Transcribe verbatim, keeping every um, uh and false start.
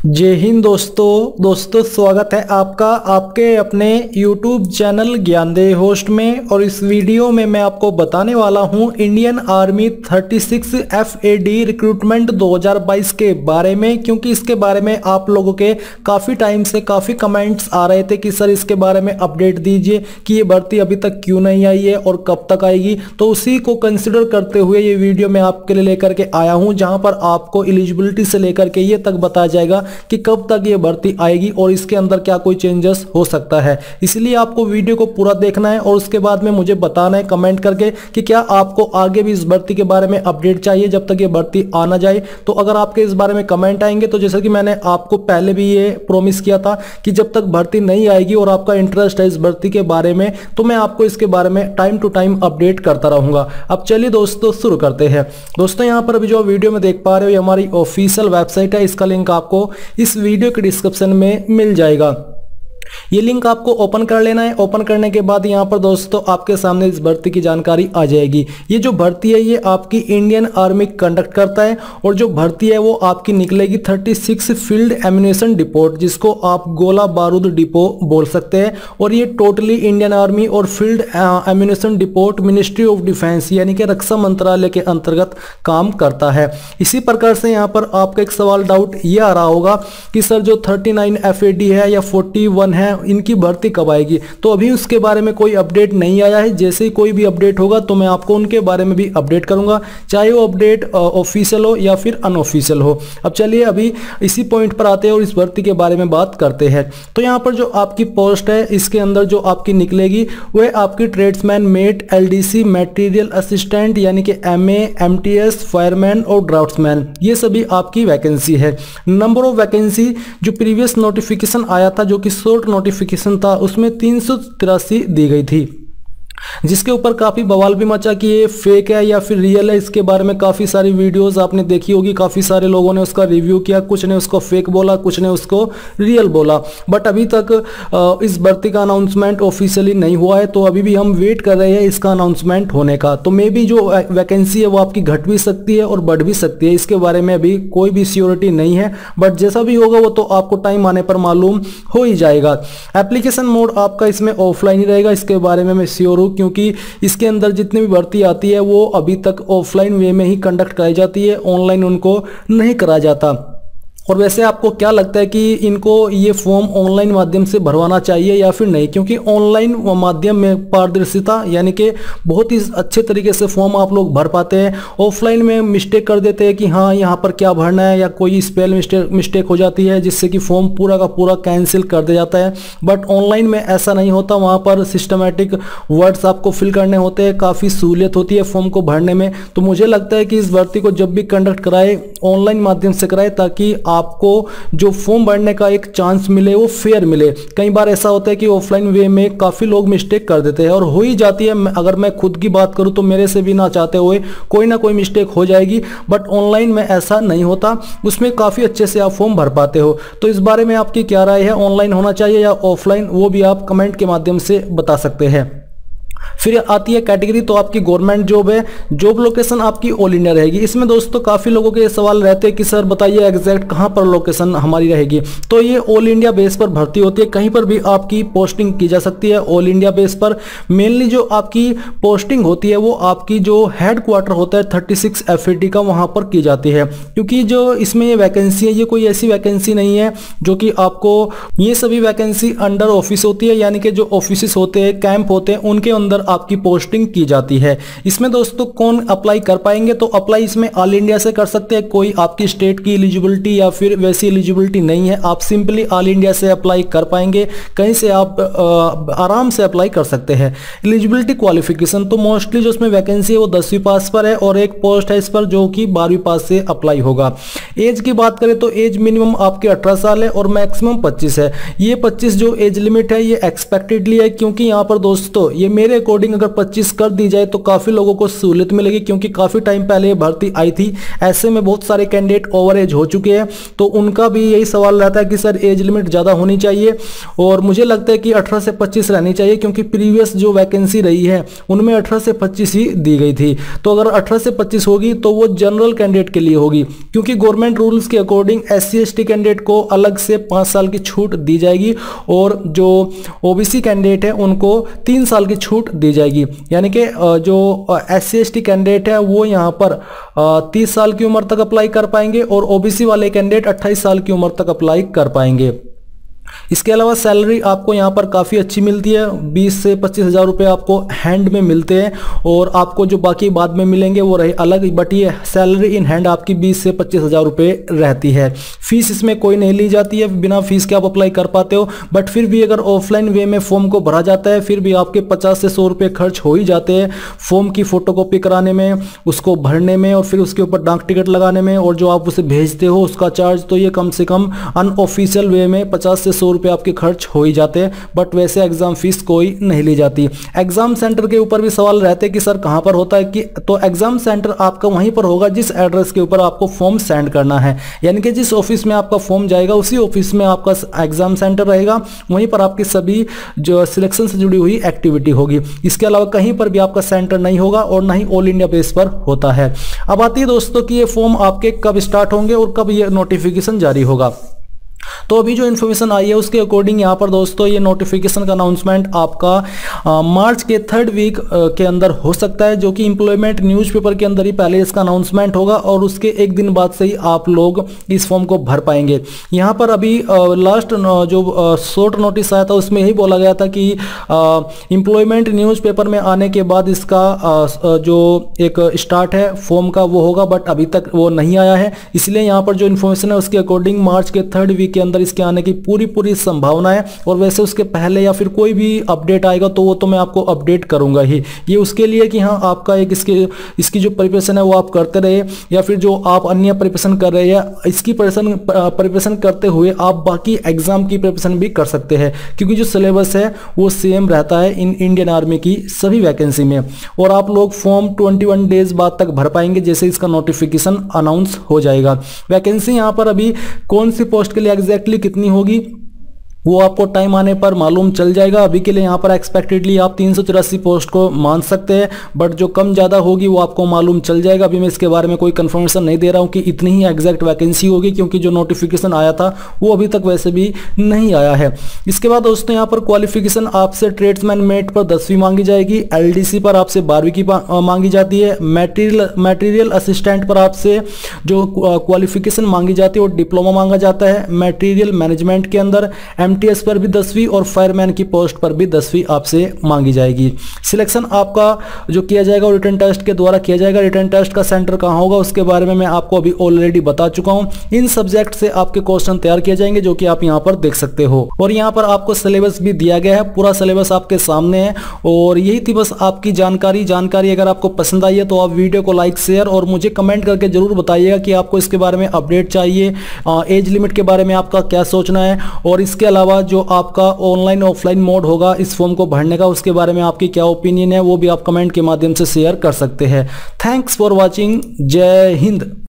जय हिंद दोस्तों दोस्तों स्वागत है आपका आपके अपने YouTube चैनल ज्ञानदेह होस्ट में। और इस वीडियो में मैं आपको बताने वाला हूं इंडियन आर्मी छत्तीस एफ ए डी रिक्रूटमेंट दो हज़ार बाईस के बारे में, क्योंकि इसके बारे में आप लोगों के काफ़ी टाइम से काफ़ी कमेंट्स आ रहे थे कि सर इसके बारे में अपडेट दीजिए कि ये भर्ती अभी तक क्यों नहीं आई है और कब तक आएगी। तो उसी को कंसिडर करते हुए ये वीडियो मैं आपके लिए लेकर के आया हूँ, जहाँ पर आपको एलिजिबिलिटी से लेकर के ये तक बताया जाएगा कि कब तक ये भर्ती आएगी और इसके अंदर क्या कोई चेंजेस हो सकता है। इसलिए आपको वीडियो को पूरा देखना है और उसके बाद में मुझे बताना है कमेंट करके कि क्या आपको आगे भी इस भर्ती के बारे में अपडेट चाहिए जब तक ये भर्ती आ ना जाए। तो अगर आपके इस बारे में कमेंट आएंगे तो जैसे कि मैंने आपको पहले भी ये प्रॉमिस किया था कि जब तक भर्ती नहीं आएगी और आपका इंटरेस्ट है इस भर्ती के बारे में तो मैं आपको इसके बारे में टाइम टू टाइम अपडेट करता रहूंगा। अब चलिए दोस्तों शुरू करते हैं। दोस्तों यहाँ पर अभी जो वीडियो में देख पा रहे हो ये हमारी ऑफिशियल वेबसाइट है, इसका लिंक आपको इस वीडियो के डिस्क्रिप्शन में मिल जाएगा। ये लिंक आपको ओपन कर लेना है। ओपन करने के बाद यहाँ पर दोस्तों आपके सामने इस भर्ती की जानकारी आ जाएगी। ये जो भर्ती है ये आपकी इंडियन आर्मी कंडक्ट करता है और जो भर्ती है वो आपकी निकलेगी छत्तीस फील्ड एम्यूनेशन डिपो, जिसको आप गोला बारूद डिपो बोल सकते हैं। और ये टोटली इंडियन आर्मी और field ammunition depot ministry of defence यानी कि रक्षा मंत्रालय के अंतर्गत काम करता है। इसी प्रकार से यहाँ पर आपका एक सवाल डाउट ये आ रहा होगा कि सर जो thirty nine F A D है या फोर्टी वन है इनकी भर्ती कब आएगी। तो अभी उसके बारे में कोई अपडेट नहीं आया है। जैसे ही कोई भी अपडेट होगा तो मैं आपको उनके बारे में भी अपडेट करूंगा, चाहे वो अपडेट ऑफिशियल हो या फिर अनऑफिशियल हो। अब चलिए अभी इसी पॉइंट पर आते हैं और इस भर्ती के बारे में बात करते हैं। तो यहाँ पर जो आपकी पोस्ट है इसके अंदर जो आपकी निकलेगी वह आपकी tradesman, mate, L D C, material assistant यानी कि M A, M T S, fireman और ड्राफ्ट्समैन, ये सभी आपकी वैकेंसी है। नंबर ऑफ वैकेंसी जो प्रीवियस नोटिफिकेशन आया था जो कि शॉर्ट नोटिफिकेशन था उसमें तीन सौ तिरासी दी गई थी, जिसके ऊपर काफ़ी बवाल भी मचा कि ये फेक है या फिर रियल है। इसके बारे में काफ़ी सारी वीडियोस आपने देखी होगी, काफ़ी सारे लोगों ने उसका रिव्यू किया, कुछ ने उसको फेक बोला, कुछ ने उसको रियल बोला। बट अभी तक इस भर्ती का अनाउंसमेंट ऑफिशियली नहीं हुआ है, तो अभी भी हम वेट कर रहे हैं इसका अनाउंसमेंट होने का। तो मे बी जो वैकेंसी है वो आपकी घट भी सकती है और बढ़ भी सकती है, इसके बारे में अभी कोई भी श्योरिटी नहीं है। बट जैसा भी होगा वो तो आपको टाइम आने पर मालूम हो ही जाएगा। एप्लीकेशन मोड आपका इसमें ऑफलाइन ही रहेगा, इसके बारे में मैं श्योर हूँ, क्योंकि इसके अंदर जितनी भी भर्ती आती है वो अभी तक ऑफलाइन वे में ही कंडक्ट कराई जाती है, ऑनलाइन उनको नहीं कराया जाता। और वैसे आपको क्या लगता है कि इनको ये फॉर्म ऑनलाइन माध्यम से भरवाना चाहिए या फिर नहीं, क्योंकि ऑनलाइन माध्यम में पारदर्शिता यानी कि बहुत ही अच्छे तरीके से फॉर्म आप लोग भर पाते हैं। ऑफलाइन में मिस्टेक कर देते हैं कि हाँ यहाँ पर क्या भरना है या कोई स्पेल मिस्टेक मिस्टेक हो जाती है जिससे कि फॉर्म पूरा का पूरा कैंसिल कर दिया जाता है। बट ऑनलाइन में ऐसा नहीं होता, वहाँ पर सिस्टमेटिक वर्ड्स आपको फिल करने होते हैं, काफ़ी सहूलियत होती है फॉर्म को भरने में। तो मुझे लगता है कि इस भर्ती को जब भी कंडक्ट कराए ऑनलाइन माध्यम से कराए, ताकि आपको जो फॉर्म भरने का एक चांस मिले वो फेयर मिले। कई बार ऐसा होता है कि ऑफलाइन वे में काफ़ी लोग मिस्टेक कर देते हैं और हो ही जाती है। अगर मैं खुद की बात करूं तो मेरे से भी ना चाहते हुए कोई ना कोई मिस्टेक हो जाएगी, बट ऑनलाइन में ऐसा नहीं होता, उसमें काफ़ी अच्छे से आप फॉर्म भर पाते हो। तो इस बारे में आपकी क्या राय है, ऑनलाइन होना चाहिए या ऑफलाइन, वो भी आप कमेंट के माध्यम से बता सकते हैं। फिर आती है कैटेगरी, तो आपकी गवर्नमेंट जॉब है। जॉब लोकेशन आपकी ऑल इंडिया रहेगी। इसमें दोस्तों काफ़ी लोगों के सवाल रहते हैं कि सर बताइए एग्जैक्ट कहाँ पर लोकेशन हमारी रहेगी। तो ये ऑल इंडिया बेस पर भर्ती होती है, कहीं पर भी आपकी पोस्टिंग की जा सकती है ऑल इंडिया बेस पर। मेनली जो आपकी पोस्टिंग होती है वो आपकी जो हेड क्वार्टर होता है thirty six F A D का, वहाँ पर की जाती है। क्योंकि जो इसमें ये वैकेंसी है ये कोई ऐसी वैकेंसी नहीं है जो कि आपको, ये सभी वैकेंसी अंडर ऑफिस होती है, यानी कि जो ऑफिस होते हैं, कैंप होते हैं, उनके अंदर आपकी पोस्टिंग की जाती है। इसमें दोस्तों कौन अप्लाई कर पाएंगे, तो अप्लाई इसमें ऑल इंडिया से कर सकते हैं। कोई आपकी स्टेट की एलिजिबिलिटी या फिर वैसी एलिजिबिलिटी नहीं है, आप सिंपली ऑल इंडिया से अप्लाई कर पाएंगे। कहीं से आप आ, आराम से अप्लाई कर सकते हैं। एलिजिबिलिटी क्वालिफिकेशन तो मोस्टली जो उसमें वैकेंसी है वो दसवीं पास पर है और एक पोस्ट है इस पर जो कि बारहवीं पास से अप्लाई होगा। एज की बात करें तो एज मिनिमम आपके अठारह साल है और मैक्सिमम पच्चीस है। ये पच्चीस जो एज लिमिट है ये एक्सपेक्टेडली है, क्योंकि यहाँ पर दोस्तों ये मेरे अकॉर्डिंग अकॉर्डिंग अगर पच्चीस कर दी जाए तो काफ़ी लोगों को सहूलियत मिलेगी, क्योंकि काफ़ी टाइम पहले ये भर्ती आई थी। ऐसे में बहुत सारे कैंडिडेट ओवर एज हो चुके हैं, तो उनका भी यही सवाल रहता है कि सर एज लिमिट ज़्यादा होनी चाहिए, और मुझे लगता है कि अठारह से पच्चीस रहनी चाहिए, क्योंकि प्रीवियस जो वैकेंसी रही है उनमें अठारह से पच्चीस ही दी गई थी। तो अगर अठारह से पच्चीस होगी तो वो जनरल कैंडिडेट के लिए होगी, क्योंकि गवर्नमेंट रूल्स के according S C S T candidate को अलग से पाँच साल की छूट दी जाएगी, और जो ओबीसी कैंडिडेट है उनको तीन साल की छूट दी जाएगी। यानी कि जो S C S T candidate है वो यहाँ पर तीस साल की उम्र तक अप्लाई कर पाएंगे, और ओबीसी वाले कैंडिडेट अट्ठाईस साल की उम्र तक अप्लाई कर पाएंगे। इसके अलावा सैलरी आपको यहाँ पर काफ़ी अच्छी मिलती है, बीस से पच्चीस हज़ार रुपये आपको हैंड में मिलते हैं, और आपको जो बाकी बाद में मिलेंगे वो रहे अलग, बट ये सैलरी इन हैंड आपकी बीस से पच्चीस हज़ार रुपये रहती है। फीस इसमें कोई नहीं ली जाती है, बिना फीस के आप अप्लाई कर पाते हो, बट फिर भी अगर ऑफलाइन वे में फॉर्म को भरा जाता है फिर भी आपके पचास से सौ रुपये खर्च हो ही जाते हैं फॉर्म की फ़ोटोकॉपी कराने में, उसको भरने में, और फिर उसके ऊपर डाक टिकट लगाने में, और जो आप उसे भेजते हो उसका चार्ज, तो ये कम से कम अनऑफिशियल वे में पचास से सौ रुपये आपके खर्च हो ही जाते हैं, बट वैसे एग्जाम फीस कोई नहीं ली जाती। एग्जाम सेंटर के ऊपर भी सवाल रहते हैं कि सर कहां पर होता है, कि तो एग्जाम सेंटर आपका वहीं पर होगा जिस एड्रेस के ऊपर आपको फॉर्म सेंड करना है, यानी कि जिस ऑफिस में आपका फॉर्म जाएगा उसी ऑफिस में आपका एग्जाम सेंटर रहेगा, वहीं पर आपकी सभी जो सिलेक्शन से जुड़ी हुई एक्टिविटी होगी। इसके अलावा कहीं पर भी आपका सेंटर नहीं होगा, और ना ही ऑल इंडिया बेस पर होता है। अब आती है दोस्तों कि ये फॉर्म आपके कब स्टार्ट होंगे और कब ये नोटिफिकेशन जारी होगा। तो अभी जो इन्फॉर्मेशन आई है उसके अकॉर्डिंग यहाँ पर दोस्तों ये नोटिफिकेशन का अनाउंसमेंट आपका आ, मार्च के थर्ड वीक के अंदर हो सकता है, जो कि एम्प्लॉयमेंट न्यूज़पेपर के अंदर ही पहले इसका अनाउंसमेंट होगा, और उसके एक दिन बाद से ही आप लोग इस फॉर्म को भर पाएंगे। यहाँ पर अभी लास्ट जो शॉर्ट नोटिस आया था उसमें यही बोला गया था कि एम्प्लॉयमेंट न्यूज़पेपर में आने के बाद इसका आ, जो एक स्टार्ट है फॉर्म का वो होगा, बट अभी तक वो नहीं आया है। इसलिए यहाँ पर जो इन्फॉर्मेशन है उसके अकॉर्डिंग मार्च के थर्ड वीक के अंदर इसके आने की पूरी पूरी संभावना है, और वैसे उसके पहले या फिर कोई भी अपडेट आएगा तो वो तो मैं आपको अपडेट करूंगा ही। ये उसके लिए कि हाँ आपका एक इसके इसकी जो प्रिपरेशन है वो आप करते रहे, या फिर जो आप अन्य प्रिपरेशन कर रहे हैं इसकी प्रिपरेशन प्रिपरेशन करते हुए आप बाकी एग्जाम की प्रिपरेशन भी कर सकते हैं, क्योंकि जो सिलेबस है वो सेम रहता है इन इंडियन आर्मी की सभी वैकेंसी में। और आप लोग फॉर्म इक्कीस डेज बाद तक भर पाएंगे जैसे इसका नोटिफिकेशन अनाउंस हो जाएगा। वैकेंसी यहाँ पर अभी कौन सी पोस्ट के लिए एग्जैक्टली कितनी होगी वो आपको टाइम आने पर मालूम चल जाएगा। अभी के लिए यहाँ पर एक्सपेक्टेडली आप तीन सौ चौरासी पोस्ट को मान सकते हैं, बट जो कम ज़्यादा होगी वो आपको मालूम चल जाएगा। अभी मैं इसके बारे में कोई कंफर्मेशन नहीं दे रहा हूँ कि इतनी ही एग्जैक्ट वैकेंसी होगी, क्योंकि जो नोटिफिकेशन आया था वो अभी तक वैसे भी नहीं आया है। इसके बाद दोस्तों यहाँ पर क्वालिफिकेशन आपसे ट्रेड्समैन मेट पर दसवीं मांगी जाएगी, एल डी सी पर आपसे बारहवीं की मांगी जाती है, मटेरियल मटेरियल असिस्टेंट पर आपसे जो क्वालिफिकेशन मांगी जाती है वो डिप्लोमा मांगा जाता है। मटेरियल मैनेजमेंट के अंदर एमटीएस पर भी दसवीं, और फायरमैन की पोस्ट पर भी दसवीं आपसे मांगी जाएगी। सिलेक्शन आपका जो किया जाएगा वो रिटन टेस्ट के द्वारा किया जाएगा। रिटन टेस्ट का सेंटर कहां होगा उसके बारे में मैं आपको अभी ऑलरेडी बता चुका हूं। इन सब्जेक्ट से आपके क्वेश्चन तैयार किए जाएंगे जो कि आप यहां पर देख सकते हो, और यहां पर आपको सिलेबस भी दिया गया है, पूरा सिलेबस आपके सामने है। और यही थी बस आपकी जानकारी जानकारी अगर आपको पसंद आई है तो आप वीडियो को लाइक शेयर और मुझे कमेंट करके जरूर बताइएगा कि आपको इसके बारे में अपडेट चाहिए, एज लिमिट के बारे में आपका क्या सोचना है, और इसके अलावा जो आपका ऑनलाइन ऑफलाइन मोड होगा इस फॉर्म को भरने का उसके बारे में आपकी क्या ओपिनियन है वो भी आप कमेंट के माध्यम से शेयर कर सकते हैं। Thanks for watching. Jai Hind.